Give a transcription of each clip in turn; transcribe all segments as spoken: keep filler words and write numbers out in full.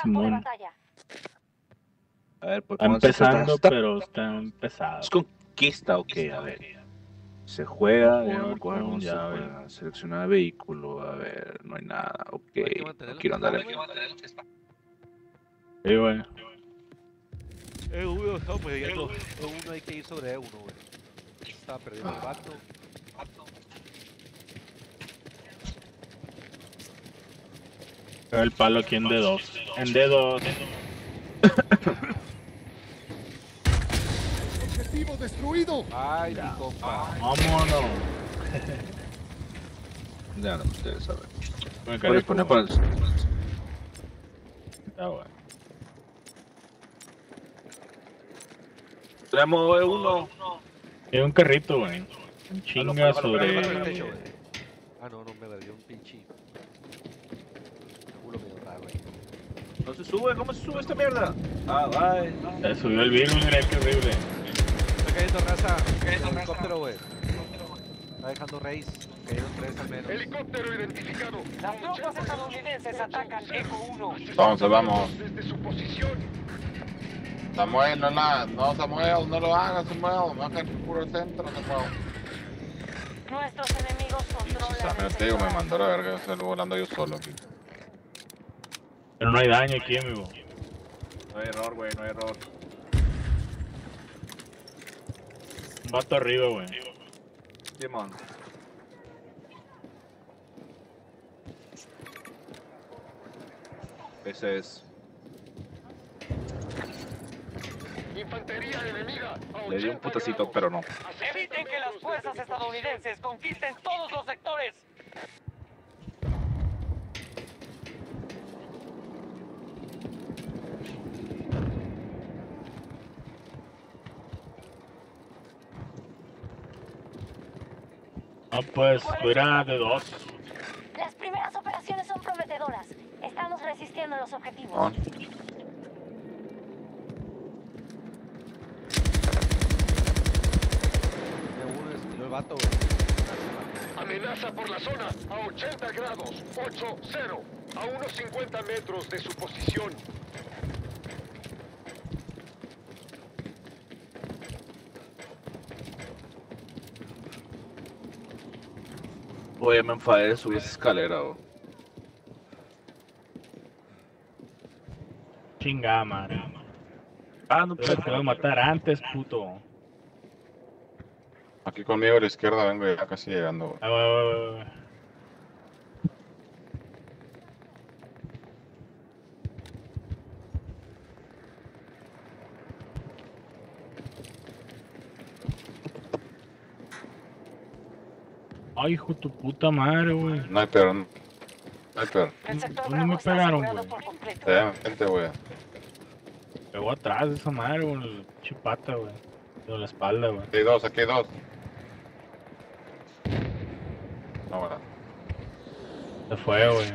Simón. A ver, pues Está empezando, pero está empezado. ¿Es conquista o qué? A ver. Se juega, ya, Por coger cómo se ya, juega. Seleccionar vehículo, a ver, no hay nada. Ok, no quiero andar aquí. Sí, güey. Eh, uno, estamos peleando. Uno hay que ir sobre E uno, güey. Estaba perdiendo el vato. El palo aquí en D dos. En D dos. Objetivo destruido. Ay, mi compa. Vámonos. Ya no ustedes saben. Me Puedes poner para el... Ah, güey. Tenemos E uno. Hay un carrito, güey. Un chinga Páralo, páralo, sobre... páralo el techo, güey. Ah, no, no, me la dio un pinche culo medio raro, güey. No se sube, ¿cómo se sube esta mierda? Ah, bye. Se subió el virus, mira qué horrible. Está cayendo raza. El helicóptero, güey. Está dejando race. Cayeron tres al menos. Helicóptero identificado. Las tropas estadounidenses atacan Eco uno. Entonces vamos. Desde su posición. Samuel, no, la, no, Samuel, no lo hagas, Samuel. No hagas el puro centro, Samuel. Nuestros enemigos controlan. Samuel, te digo, me mandó la verga, yo estoy volando yo solo aquí. Pero no hay daño aquí, amigo. No hay error, güey, no hay error. Un vato arriba, güey. Simón. Ese es. Infantería enemiga. a Le di un ochenta putacito, grados. pero no. Eviten que las fuerzas estadounidenses conquisten todos los sectores. No, pues, fuera de dos. Las primeras operaciones son prometedoras. Estamos resistiendo los objetivos. On. De uno esquiló el vato, güey. Amenaza por la zona a ochenta grados. ocho cero. A unos cincuenta metros de su posición. Oye, me enfadé de subir esa escalera, güey. Chingada, madre. Ah, no, Pero te voy a matar antes, puto. Aquí conmigo a la izquierda vengo ya casi llegando, güey. Ah, güey, güey, güey, güey. Ay, hijo de tu puta madre, güey. No hay peor, no hay peor. El sector ¿Dónde me Bravo está pegaron, asegurado güey? por completo. Te da gente, güey. Pegó atrás de esa madre, güey. El chipata, güey. De la espalda, güey. Aquí hay dos, aquí hay dos. No, bueno. Se fue, güey.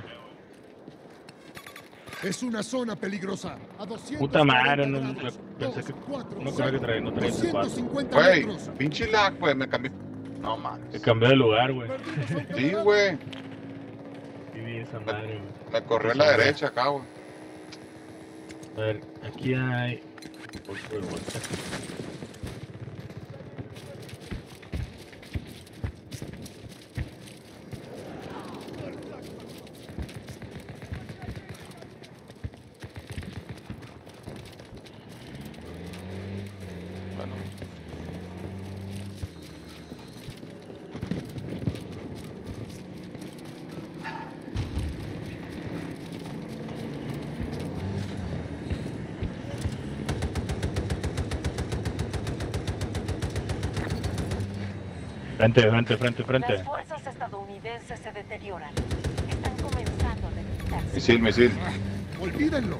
Es una zona peligrosa. A doscientos Puta madre, no, grados. pensé que Dos, cuatro, no creo que traía, no traía ese doscientos pato. cincuenta Güey, metros. pinche lag, güey, me cambié. No Se mames. cambió de lugar, güey. Perdimos a un Sí, camarada. güey. Sí, vi esa madre, güey. Me corrió a la derecha acá, güey. A ver, aquí hay... Bolso de bolsa. Bueno. Frente, frente, frente, frente. Las fuerzas estadounidenses se deterioran. Están comenzando a debilitarse. Misil, misil. Olvídenlo.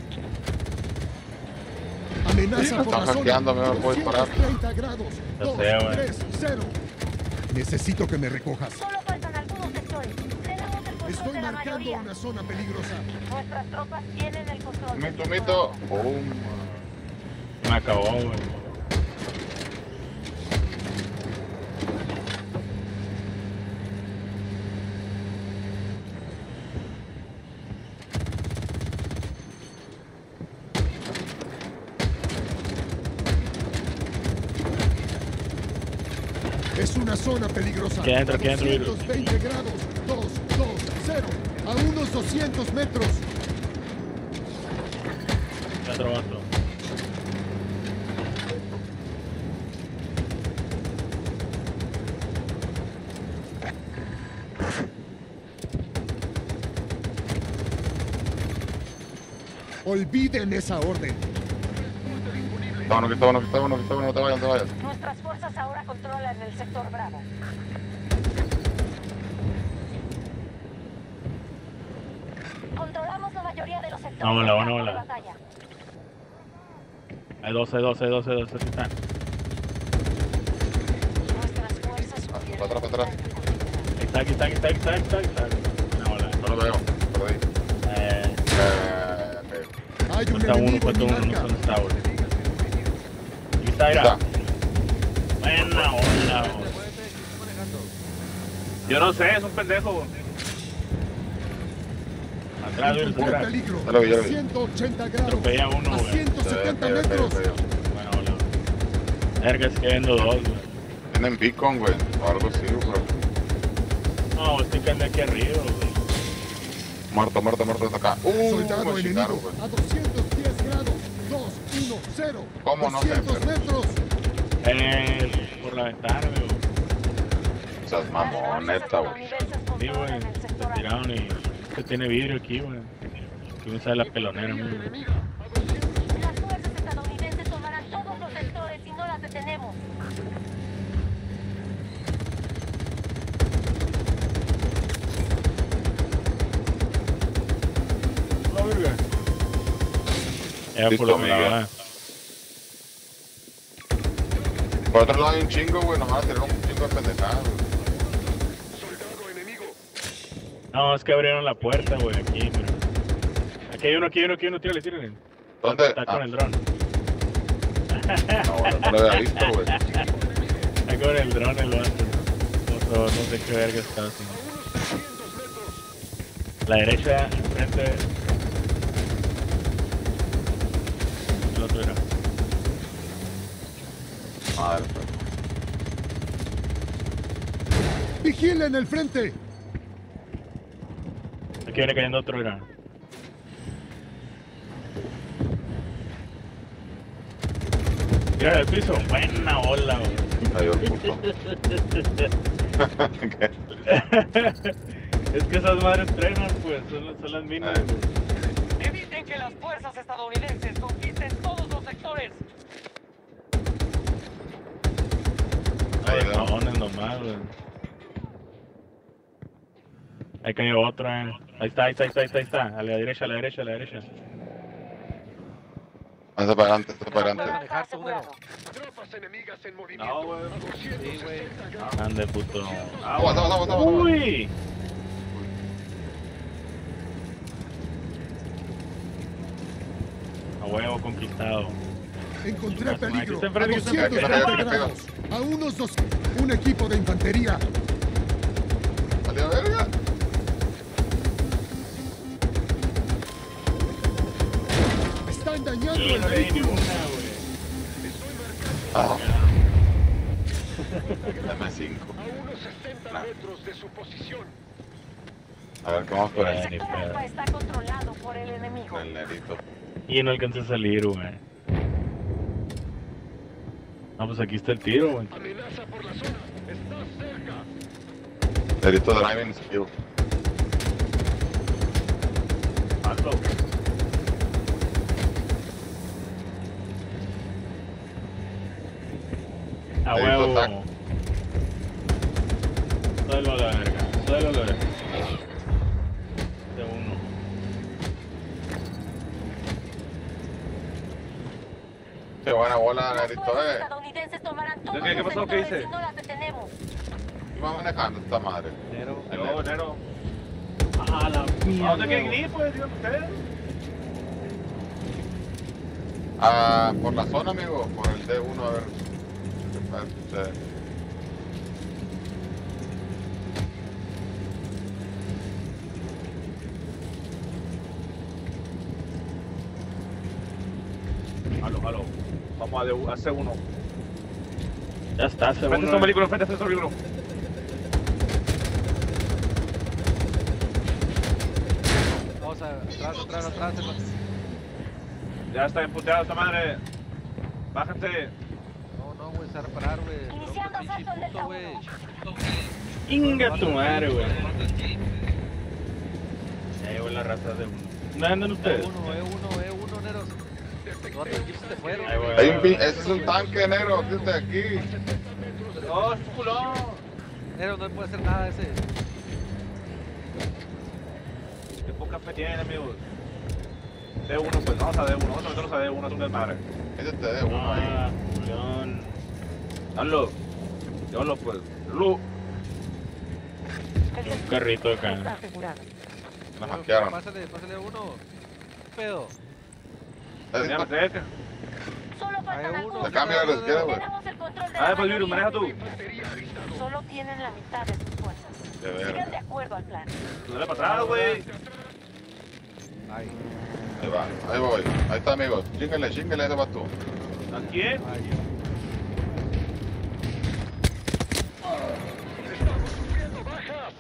Amenaza Sí, me por la están zona. hackeando, me voy a disparar. doscientos treinta grados. Ya dos, sé, güey. tres, cero. Necesito que me recojas. Solo faltan algunos sectores. Tenemos el control Estoy de la marcando mayoría. una zona peligrosa. Nuestras tropas tienen el control. de Mito, su mito. zona. Boom. Me acabó, güey. Es una zona peligrosa. Aquí adentro, A aquí adentro, doscientos veinte grados. dos, dos, cero. A unos doscientos metros. Otro vato. Olviden esa orden. Está bueno, que está bueno, que está bueno, que está bueno, no te vayas, no te vayas. Nuestras fuerzas ahora controlan el sector Bravo. Controlamos la mayoría de los sectores. Vámonos, del campo vámonos. de batalla. Hay dos, hay dos, hay dos, hay dos, aquí están. Nuestras fuerzas sufrieron para atrás, para atrás. Ahí está, aquí está, aquí está, aquí está, aquí está, aquí está. Una bola. No lo veo, perdí. Eh, Eh, ok. Hay un falta uno, enemigo en falta mi uno, no marca. sé dónde está, güey. Aquí está, Está. mira. Buena onda, güey. Yo no sé, es un pendejo, güey. Atrás, güey, Encontré atrás. peligro. Ya lo vi, ya lo A vi. ciento ochenta grados. Atropella uno, A güey. ciento setenta metros. Buena bola. Verga, es que viendo dos, güey. Tienen beacon, güey, o algo así, bro. No, estoy cayendo aquí arriba, güey. Muerto, muerto, muerto, está acá. Uh, Soldado me chingaron, enemigo. güey. A doscientos diez grados. dos, uno, cero. ¿Cómo no sé, doscientos pero- metros. Eh, por la ventana, güey. Seas mamón, neta, güey. Sí, güey. Se tiraron y se tiene vidrio aquí, güey. Aquí me sale la pelonera, güey. Las fuerzas estadounidenses tomarán todos los sectores y no las detenemos. La verga. Ya Listo, por la Miguel. pelada. Por otro lado hay un chingo, güey, nos van a tirar un chingo de pendejadas, güey. Soldado enemigo. No, es que abrieron la puerta, güey, aquí, mira. Aquí hay uno, aquí hay uno, aquí hay uno, tírale, tírale. ¿Dónde? Está con Ah, el dron. no, güey, no lo había visto, güey. Está con el dron el vato. No, no sé qué verga está haciendo. La derecha, enfrente. El otro era. Madre, pues. Vigilen el frente. Aquí viene cayendo otro era. Tira del piso. Buena ola, güey. Adiós, puto. ¿Qué? Es que esas madres trenan, pues, son, las- son las minas. Ay. güey. Eviten que las fuerzas estadounidenses conquisten todos los sectores. Ahí, Ay, ¿no? cagones nomás, güey. Ahí cayó otra, eh. Ahí está, ahí está, ahí está, ahí está, ahí está. A la derecha, a la derecha, a la derecha. Hasta para adelante, hasta para Puedes adelante. manejar tú, Nero. Tropas enemigas en movimiento. No, güey. A doscientos Sí, güey. sesenta grados. Ande, puto. Agua, agua, agua, agua, agua. Uy. A huevo conquistado. Encontré Aquí peligro. está A enfrente, aquí está doscientos enfrente. veinte Pega, pega, grados. A unos dos. Un equipo de infantería. Salió verga. Están dañando Sí, el no le di vehículo. ninguna, güey. Ah. Dame cinco. A unos sesenta metros de su posición. A ver, ¿qué vamos por El ahí? ni sector pedo. Alfa está controlado por el enemigo. El nerito. Y no alcancé a salir, güey. Ah, pues aquí está el tiro, güey. Amenaza por la zona. Está cerca. Nerito driving skill. Hazlo. A Ahí huevo. está. Suelo a la verga. Suelo a la verga. De uno. Qué buena bola, Las nerito, fuerzas eh. estadounidenses tomarán todos ¿Qué los pasó? ¿Qué sectores hice? y no las detenemos. Iba manejando esta madre. Nero. El No, Nero. Nero. Ah, la mierda. ¿A dónde quieren ir, pues? Digan ustedes. Ah, por la zona, amigo, por el D uno, a ver. ¿Qué pasa? Ustedes. Aló, aló. Vamos a, de- a C uno. Ya está, Frente a segundo. este vehículo, frente a este vehículo. Vamos a atrás, atrás, atrás. atrás. Ya está emputeado esta madre. Bájate. No, no, güey, se va a reparar, güey. Iniciando Pinche asalto en puto, Delta güey. Inga tu madre, güey. Ya llegó la raza de uno. ¿Dónde andan E ustedes? uno, E uno, E uno, Neros. Los otros equipos se fueron. Ahí voy. Hay un pin... Ese es un tanque negro, fíjate aquí. ¡Oh, es culón! Neros no puede hacer nada ese. Qué poca fe tiene, amigos. D uno, pues vamos a D uno. Vamos a meternos a D uno, es un desmadre. Ese te de uno ahí. Ah, Julián. Hazlo. Yolo, pues. Lu. Un carrito acá. Está asegurado. Nos hackearon. Pásale, pásale a uno. ¿Qué pedo? Ese- Ya me cerca. Solo faltan Hay uno. algunos. Se cambia a la izquierda, güey. Tenemos el control de Ah, la pues Virus, mayoría. maneja tú. Solo tienen la mitad de sus fuerzas. De Sigan ver. de acuerdo al plan. Dale para atrás, güey. Ay, Ahí va, ahí voy. Ahí está, amigos. Chíngale, chíngale ese vato. ¿A quién? ay. Estamos sufriendo bajas.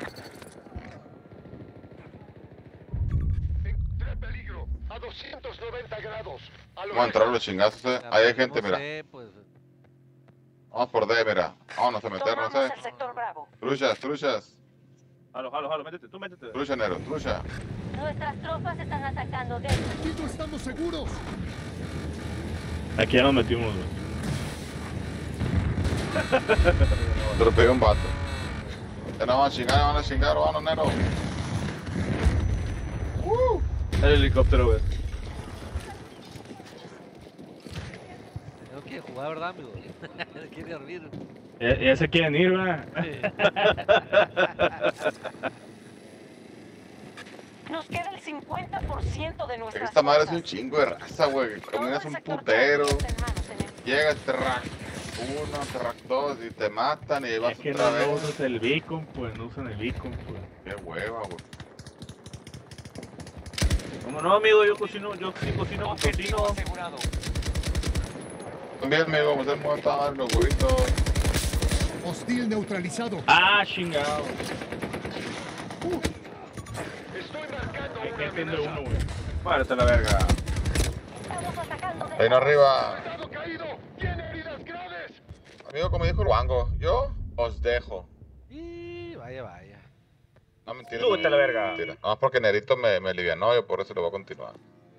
Encontré peligro. A doscientos noventa grados. A lo Vamos a entrar a lejos. los chingazos, eh. Ya, Ahí hay pues, gente, no mira. sé, pues. Vamos por D, mira. Vámonos a meternos, Tomamos eh. el sector Bravo. Truchas, truchas. Jalo, jalo, jalo, métete, tú métete. Trucha, negro, trucha. Nuestras tropas están atacando de Aquí no estamos seguros. Aquí ya nos metimos, güey. Te lo pegué un vato. Ya no van a chingar, ya van a chingar, vamos, negro. El helicóptero, güey. No quiere jugar, ¿verdad, amigo? Quiere dormir. Ya, ya se quieren ir, ¿verdad? Nos queda el cincuenta por ciento de nuestras Esta madre es un fuerzas. chingo de raza, güey. Todo Caminas el un sector putero. Bravo está en manos enemigas. Llega Terrac uno, Terrac dos y te matan y ahí vas Es que otra no, no vez. usas el beacon, pues, no usan el beacon, pues. Qué hueva, güey. ¿Cómo no, amigo? Yo cocino, yo sí cocino con tocino. asegurado. También, amigo, vamos a hacer muerta madre los huevitos. Hostil neutralizado. Ah, chingado. Estoy marcando Hay una gente de amenaza. uno, güey. Párate la verga. Estamos atacando de Ahí no arriba. Soldado caído. Tiene heridas graves. Amigo, como dijo el Wango, yo os dejo. Y vaya, vaya. No, mentira. Súbete a la verga. Mentira. No, porque Nerito me, me alivianó, yo por eso lo voy a continuar.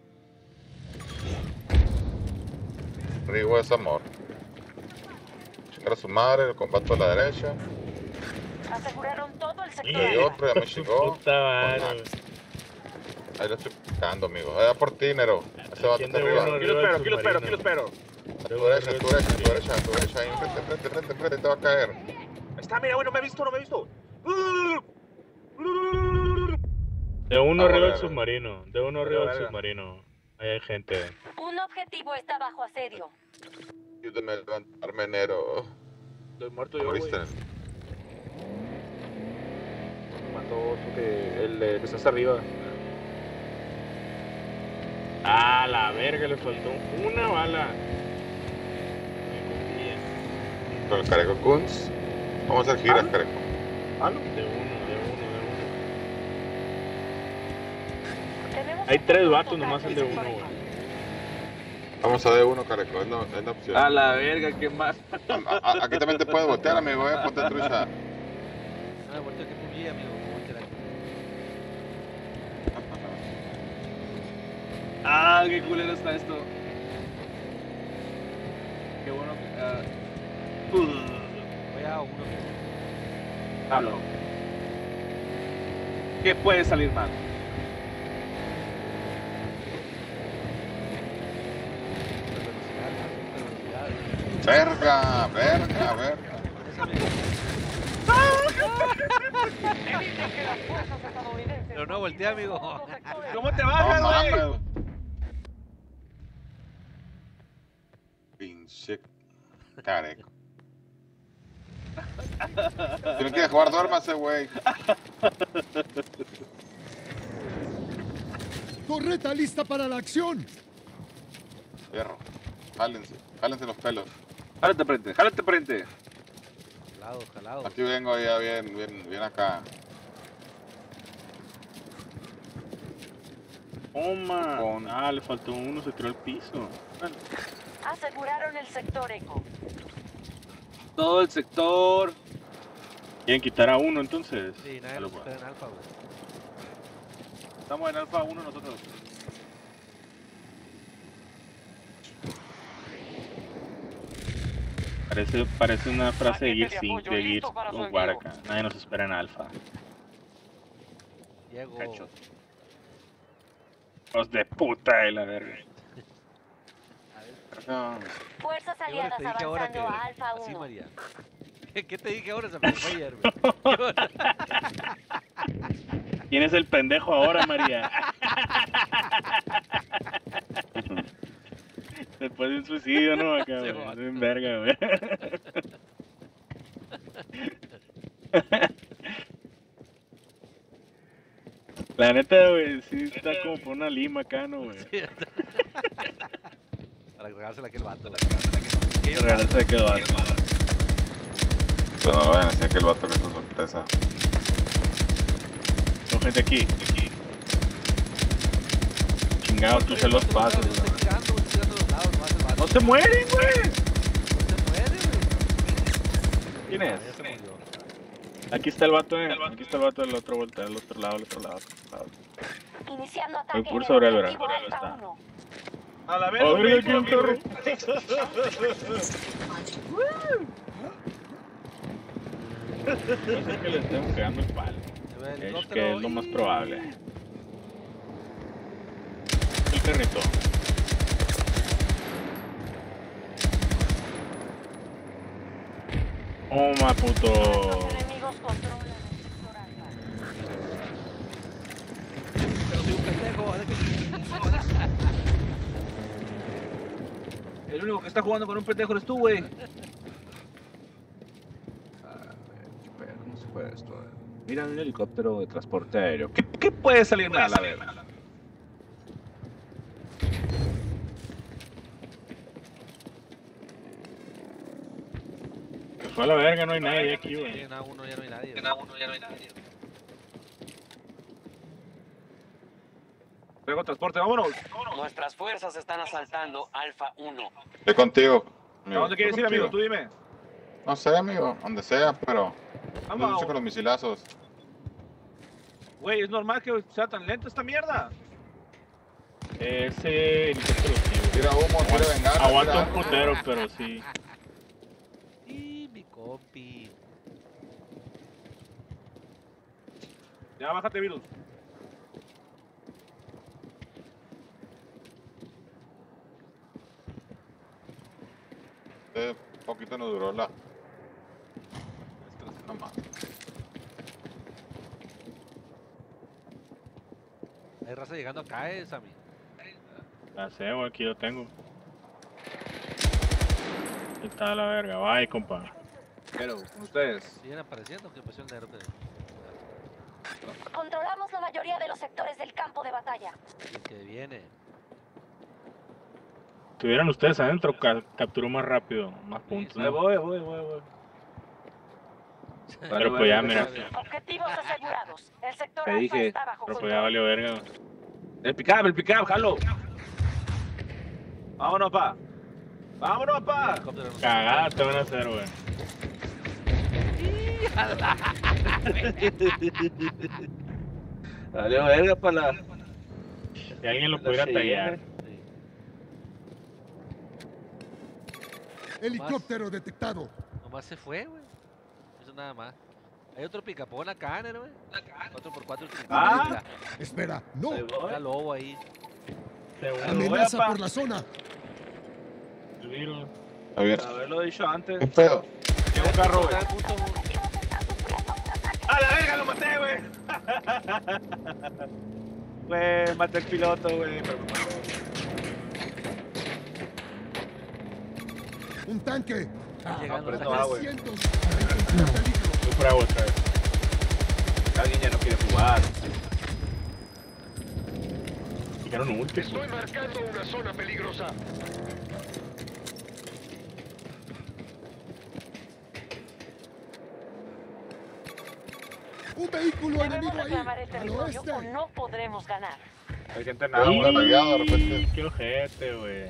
Rigo es amor. Chingar a su madre, el combate a la derecha. Aseguraron todo el sector. Y hay otro, ya me chingó. Puta madre, güey. Ahí lo estoy picando, amigo. Allá por ti, Nero. Ese vato ¿Quién está de arriba. uno? Aquí lo espero, aquí lo espero, aquí lo espero. A tu derecha, a tu derecha, a tu derecha, a tu derecha. Ahí, enfrente, enfrente, enfrente, enfrente, te va a caer. Ahí está, mira, güey, no me he visto, no me he visto. De uno Ah, arriba del bueno. submarino. De uno arriba del verga. submarino. Ahí hay gente. Un objetivo está bajo asedio. Ayúdame a levantarme, Nero. Estoy muerto yo, güey. Moriste. Mató otro que el eh, que está hasta arriba. Ah, la verga, le faltó una bala. Con el Careco Kunz. Vamos a hacer giras, Ah. Careco. Ah, no. De uno, de uno, de uno. Tenemos Hay un tres control vatos, total nomás el del de sector uno, Bravo. Vamos a D uno, Careco. Es la, es la opción. A la verga, ¿qué más? A- a- aquí también te puedes voltear, amigo. Eh. Ponte trucha. Ah, volteo que tú vi, amigo. Voltea aquí. Ah, qué culero está esto. Qué bueno que. ah, Voy a uno. Hablo. ¿Qué puede salir mal? Velocidad, Verga, velocidad. verga, verga. Ese amigo. Eviten que las fuerzas estadounidenses Pero no voltea, amigo. todos los sectores. ¿Cómo te No bajas, güey? mames. Pinche Careco. Si no quieres jugar, duérmase, güey. Torreta lista para la acción. Fierro. Jálense, jálense los pelos. Jálate frente, jálate frente. Jalado, jalado. Aquí vengo ya bien, bien, bien acá. Toma. Con- Ah, le faltó uno, se tiró al piso. Bueno, Aseguraron el sector eco. Todo el sector. quieren quitar a uno entonces. Sí, nadie Ya lo nos espera en alfa, güey. Estamos en alfa uno nosotros. Parece, parece una frase de Paquete Gears de cinco, apoyo de listo Gears para su con envío. Waraka. Nadie nos espera en alfa. Llego. Cacho. Los de puta de la verga. No, Fuerzas ¿Qué horas aliadas te dije ahora que... avanzando a Alfa Así, uno. María. ¿Qué, ¿Qué te dije ahora? Se me fue ayer, güey. ¿Qué hora? ¿Quién es el pendejo ahora, María? Después de un suicidio, ¿no? Acá, Sí, güey. bueno. Es bien verga, güey. La neta, güey, sí está como por una lima acá, ¿no, güey? Para regársela a aquel vato, güey. Que regresa de que lo hace. pero no vayan a decir que el vato que es su sorpresa. Con gente aquí. Chingado, tú se los pasos, Estoy güey. tirando, estoy tirando a los lados, no hace el vato. ¡No se mueren, güey! No se muere, güey. ¿Quién Ah, es? ya se murió. Aquí está el vato, eh. Aquí está el vato del otro vuelta, del otro lado, del otro lado. Del otro lado. Iniciando ataque El pulso en sobre el objetivo verano, Alfa está. uno. A la Oh, mira, vez, aquí un torre. No sé que le estemos pegando el palo. Se ve el Es helicóptero que es lo más y- probable. El carrito. Toma, puto. Los enemigos controlan el sector Alfa. Pero soy un pendejo, déjame- El único que está jugando con un pendejo eres tú, güey. A ver, qué pedo, ¿cómo se fue esto? Mira un helicóptero de transporte aéreo. ¿Qué, qué puede salir mal, a ver? Se fue a la verga, no hay nadie aquí, Sí, güey. en A uno ya no hay nadie. En güey. A uno ya no hay nadie. Luego transporte, vámonos. Nuestras fuerzas están asaltando Alfa uno. Estoy contigo. ¿A amigo, dónde quieres estoy ir, amigo? contigo. Tú dime. No sé, amigo, donde sea, pero. No Vamos. lucho con los misilazos. Güey, es normal que sea tan lenta esta mierda. Ese helicóptero sí, güey. Tira humo, tira venganza. Aguanta un tira- putero, pero sí. Y mi compi. Ya, bájate, virus. Este poquito nos duró la. No más. Hay raza llegando acá, eh, Sammy. La sé, güey, aquí lo tengo. Ahí está la verga, bye, compa. Pero, con ustedes. ¿Siguen apareciendo? ¿Qué impresión de repente? Controlamos la mayoría de los sectores del campo de batalla. El que viene. Estuvieran ustedes adentro, ca capturó más rápido, más puntos, Ahí ¿no? voy, voy, voy, voy. Pero pues ya, mira, Objetivos asegurados. El sector Te Alfa dije, está bajo pero pues ya control. valió verga, güey. El pick-up, el pick-up, jalo. Vámonos, pa. Vámonos, pa. Helicóptero no se Cagada te van a hacer, güey. Dale, verga, pa' la. Si alguien lo pudiera Sí, tallar. Sí. Helicóptero detectado. Nomás se fue, güey. Eso nada más. Hay otro picapón acá, ¿no, güey? cuatro por cuatro. Ah. Espera, no. Ahí voy. Está lobo ahí. Seguro, Amenaza pa. por la zona. el virus. A ver. Haberlo dicho antes. ¿Qué pedo? Llega un carro, güey. Está el punto, güey. ¡A la verga, lo maté, güey! Güey, maté al piloto, güey. pero me mató. Un tanque. Está llegando. pero está no, ah, güey. trescientos. Encontrar peligro. Voy por agua otra vez. Alguien ya no quiere jugar. Fijaron un último. Estoy marcando una zona peligrosa. Un vehículo Debemos enemigo ahí. reclamar el Al territorio o oeste. no podremos ganar. Hay gente en agua. Pero una tagueada de repente. Qué ojete, güey.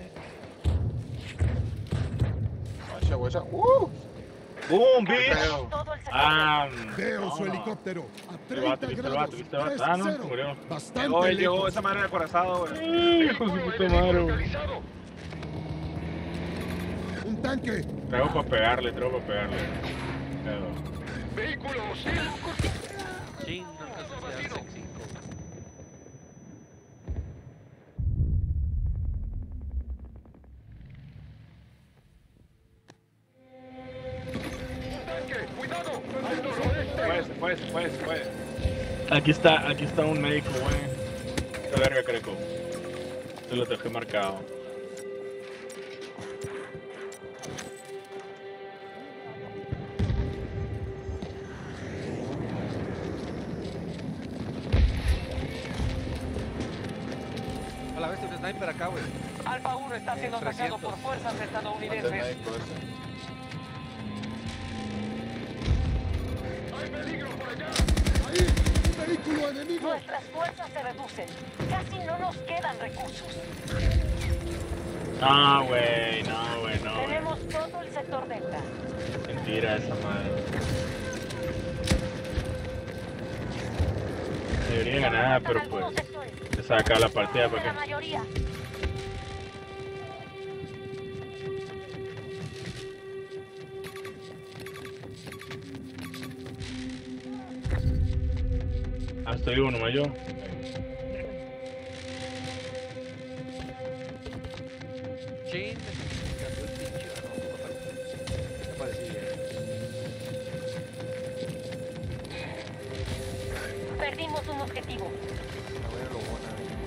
Guacha, guacha. ¡Uh! ¡Boom, Casi bitch! todo el sector Ah, Veo no, su no. helicóptero. A Viste el vato, treinta viste el grados. vato, viste el vato. tres Ah, no, cero. murió. Bastante Llegó, él llegó lejos. esa madre de acorazado, güey. Ay, hijo de su puta madre, güey. localizado. Un tanque. Traigo para pegarle, traigo para pegarle. Pero, Vehículo hostil. Chin, no alcanza a quedarse en cinco. Tanque, cuidado. Al noroeste. Fue, se fue, se fue, se fue. Aquí está, aquí está un médico, güey. Esta verga, Creco. Te lo dejé marcado. A la vez un sniper acá, güey. Alfa uno está siendo atacado por fuerzas Mantén estadounidenses. ahí con ese. Hay peligro por allá. Ahí. Un vehículo enemigo. Nuestras fuerzas se reducen. Casi no nos quedan recursos. No, güey, no, güey, no. güey. Tenemos todo el sector delta. Mentira esa madre. Debería ganar, pero pues. Algunos sectores. Se saca la partida La para que. mayoría. Ah, estoy vivo nomás yo. Chin. Cambió el pinche. No, me pareció bien. Perdimos un objetivo. Una buena lobona.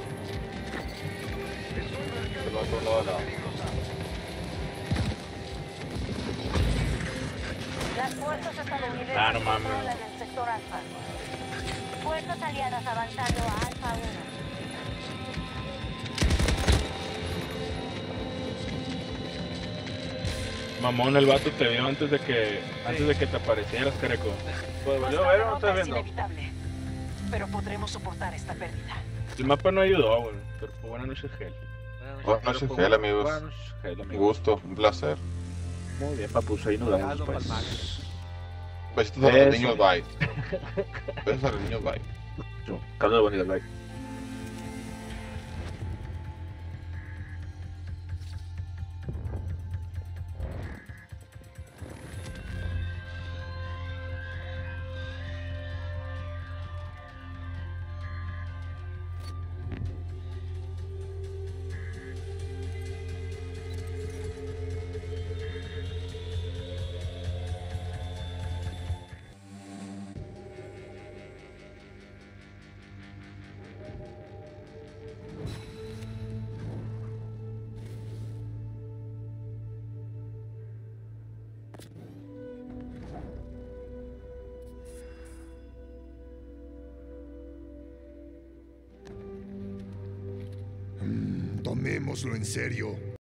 Del otro lado de la. Las fuerzas estadounidenses Ah, no mames. controlan el sector alfa. Fuerzas aliadas avanzando a Alfa uno. Mamón, el vato te vio antes de que antes de que te aparecieras, Careco. Pues, Nuestra ¿volvió a ver o no derrota estás es viendo? inevitable, pero podremos soportar esta pérdida. El mapa no ayudó, güey. Pero pues, buenas noches, Gel. Buenas noches, Gel, amigos. Buenas noches, Gel, Un amigo. gusto, un placer. Muy bien, papuso, ahí nos vemos Aldo después. Palmares. Besitos a los Eso. niños, bye. Besos a los niños, bye. Carlos de Bonita, bye. Mm, tomémoslo en serio.